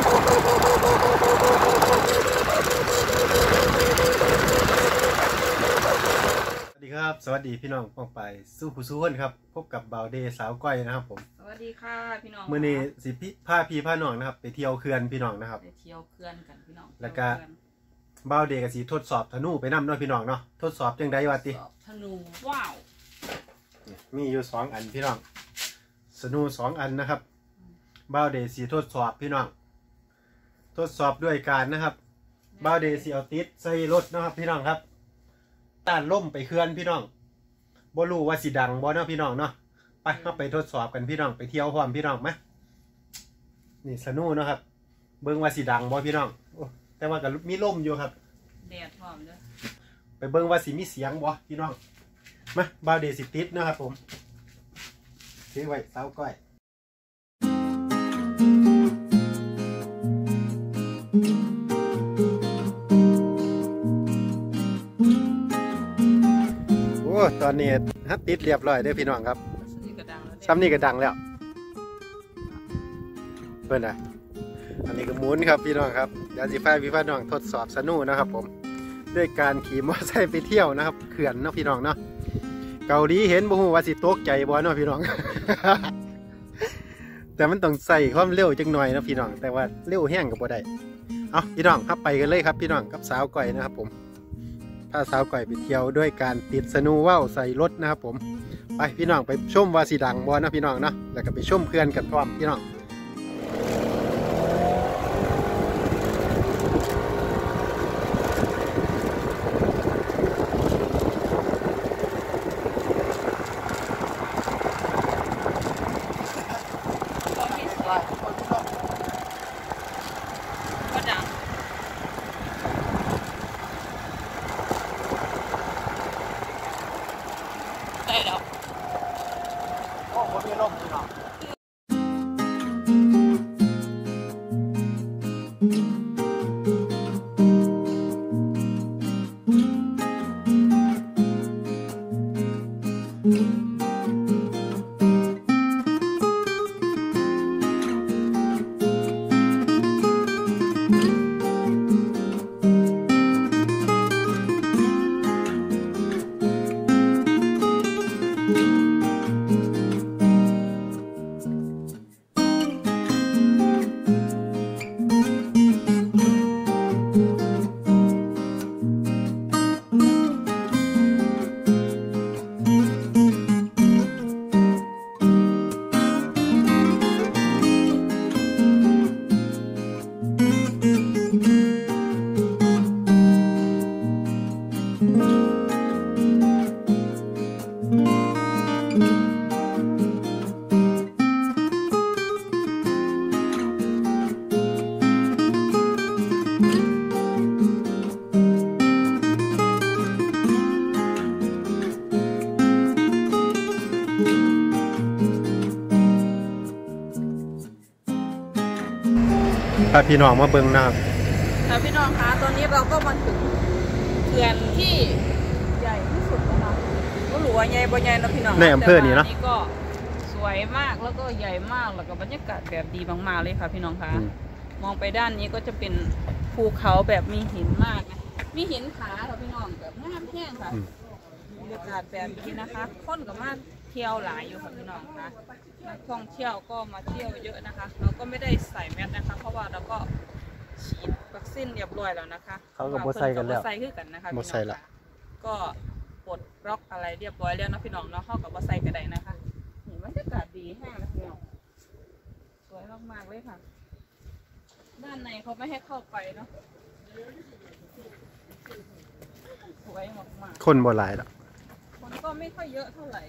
สวัสดีครับสวัสดีพี่น้องป้องไปสู้ผู้สู้คนครับพบกับบ่าวเดย์สาวก้อยนะครับผมสวัสดีค่ะพี่น้องมื้อนี้สิพาพี่พาน้องนะครับไปเที่ยวเขื่อนพี่น้องนะครับไปเที่ยวเขื่อนกันพี่น้องแล้วก็บ่าวเดย์ก็สิทดสอบธนูไปนำเนาะพี่น้องเนาะทดสอบจังได๋ว่าติธนูว้าวมีอยู่2อันพี่น้องธนู2อันนะครับบ่าวเดย์สิทดสอบพี่น้องทดสอบด้วยการนะครับบ่าวเดย์สิเอาติดใส่รถนะครับพี่น้องครับต้านล่มไปเขื่อนพี่น้องบ่รู้ว่าสิดังบ่เนาะพี่น้องเนาะไปเข้าไปทดสอบกันพี่น้องไปเที่ยวพร้อมพี่น้องไหมนี่สนุกนะครับเบิ่งว่าสิดังบ่พี่น้องแต่ว่าก็มีลมอยู่ครับแดดพร้อมเด้อไปเบิ่งว่าสิมีเสียงบ่พี่น้องมาบ่าวเดย์สิติดนะครับผมถือไว้สาวก้อยตอนนี้ฮัตติดเรียบร้อยได้พี่น้องครับซ้ำนี่ก็ดังแล้วเพื่อนนะอันนี้ก็หมุนครับพี่น้องครับเดี๋ยวสิพาพี่น้องทดสอบสนุกนะครับผมด้วยการขี่มอเตอร์ไซค์ไปเที่ยวนะครับเขื่อนเนาะพี่น้องเนาะเกาหลีเห็นบ่ฮู้ว่าสิตกใจบ่เนาะพี่น้อง แต่มันต้องใส่ความเร็วจังหน่อยนะพี่น้องแต่ว่าเร็วแห้งก็บ่ได้เอาพี่น้องครับไปกันเลยครับพี่น้องกับสาวก้อยนะครับผมถ้าสาวก่อยไปเที่ยวด้วยการติดสนูว่าวใส่รถนะครับผมไปพี่น้องไปชมว่าสีดังบอนะพี่น้องเนาะแล้วก็ไปชมเพื่อนกันพร้อมพี่น้องได้แล้วโอ้ผมมีลมพี่น้องพาพี่น้องมาเบิ่งนะครับค่ะพี่น้องคะตอนนี้เราก็มาถึงเขื่อนที่ใหญ่ที่สุดนะคะก็หลวงใหญ่บ่ใหญ่นะพี่น้องในอำเภอนี้เนาะนี่ก็สวยมากแล้วก็ใหญ่มากแล้วก็บรรยากาศแบบดีมากๆเลยค่ะพี่น้องคะมองไปด้านนี้ก็จะเป็นภูเขาแบบมีหินมากนะมีหินขาเราพี่น้องแบบงามแห้งค่ะบรรยากาศแบบนี้นะคะคนก็มาเที่ยวหลายอยู่ค่ะพี่น้องคะนักท่องเที่ยวก็มาเที่ยวเยอะนะคะเราก็ไม่ได้ใส่แมสนะคะเพราะว่าเราก็ฉีดวัคซีนเรียบร้อยแล้วนะคะเขาก็บ่ใส่กันแล้วใส่ขึ้นกันนะคะบ่ใส่ละก็ปลดล็อกอะไรเรียบร้อยแล้วนะพี่น้องเนาะเข้ากับบ่ใส่กันได้นะคะนี่บรรยากาศดีแห้งนะพี่น้องสวยมากๆเลยค่ะด้านในเขาไม่ให้เข้าไปเนาะสวยมากๆคนบ่หลายหรอกคนก็ไม่ค่อยเยอะเท่าไหร่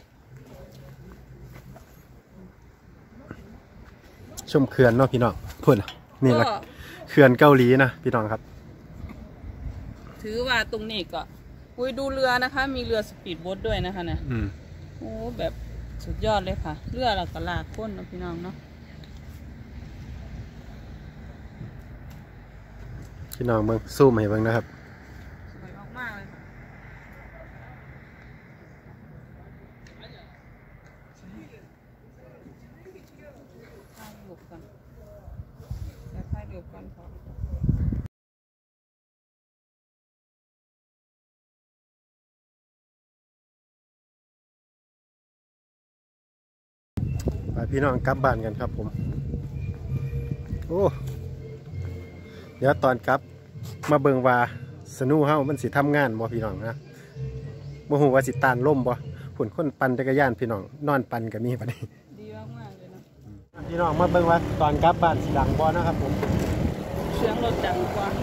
ชมเขื่อนเนาะพี่น้องพูดนี่แหละเขื่อนเกาหลีนะพี่น้องครับถือว่าตรงนี้ก็ดูเรือนะคะมีเรือสปีดโบ๊ทด้วยนะคะเนี่ยโอ้แบบสุดยอดเลยค่ะเรือเราก็ลากก้นนะพี่น้องเนาะพี่น้องเบิ่งซูมให้เบิ่งนะครับสวยมากๆเลยค่ะถ่ายรูปกันถ่ายรูปกันค่ะไปพี่น้องกลับบ้านกันครับผมโอ้เดี๋ยวตอนกลับมาเบิ่งว่าสนูเฮามันสิทำงานบ่พี่น้องนะบ่ฮู้ว่าสิต้านลมบ่ผุ่นคนปั่นจักรยานพี่น้องนอนปั่นก็มีบัดนี้ดีมากๆเลยนะพี่น้องมาเบิ่งว่าตอนกลับบ้านสิดังบ่นะครับผมเสียงรถดังกว่า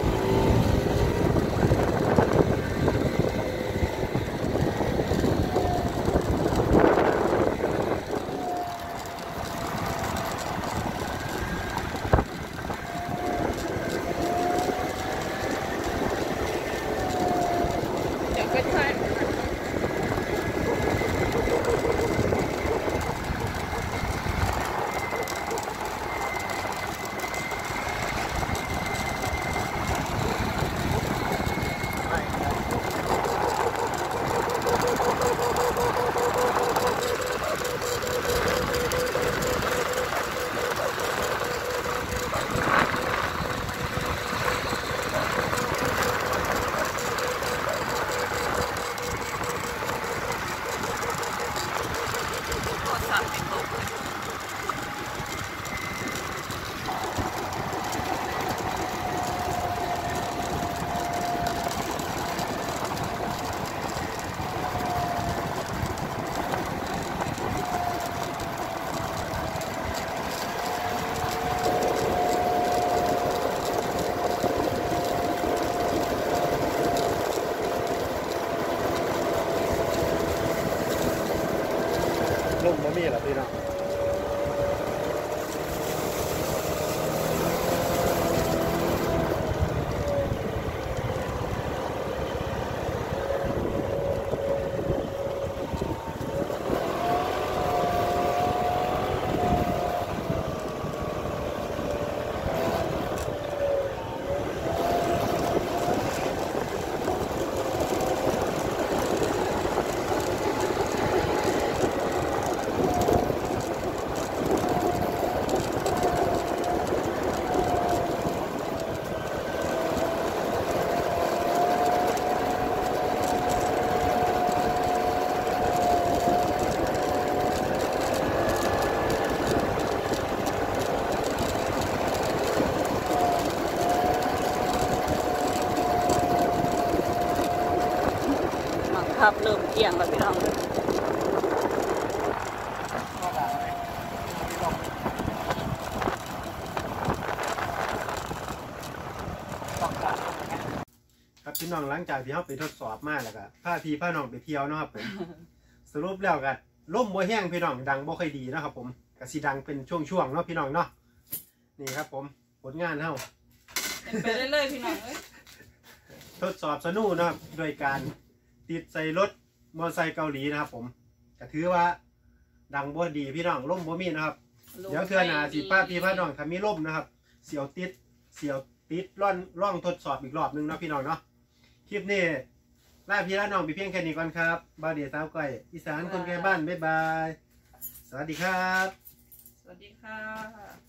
ลมบ่มีล่ะพี่น้องครับเริ่มเกี่ยงแล้วพี่น้องครับพี่น้องหลังจากที่เขาไปทดสอบมาแล้วก็พาพี่พาน้องไปเที่ยวเนาะครับผมสรุปแล้วก็ล่มบ่แห้งพี่น้องดังบ่ค่อยดีนะครับผมก็สิดังเป็นช่วงๆเนาะพี่น้องเนาะนี่ครับผมผลงานเฮาไปเรื่อยๆพี่น้องทดสอบสนุกนะครับโดยการติดใส่รถมอเตอร์ไซค์เกาหลีนะครับผมก็ถือว่าดังบ่ดีพี่น้องล่มบ่มีนะครับเดี๋ยวเทื่อหน้าสิพี่น้องถ้ามีล่มนะครับเสียวติดร่องทดสอบอีกรอบนึงเนาะพี่น้องเนาะคลิปนี้ลาพี่ลาน้องไปเพียงแค่นี้ก่อนครับบาวเดียสาวก้อยอีสานคนไกลบ้านบ๊ายบายสวัสดีครับสวัสดีค่ะ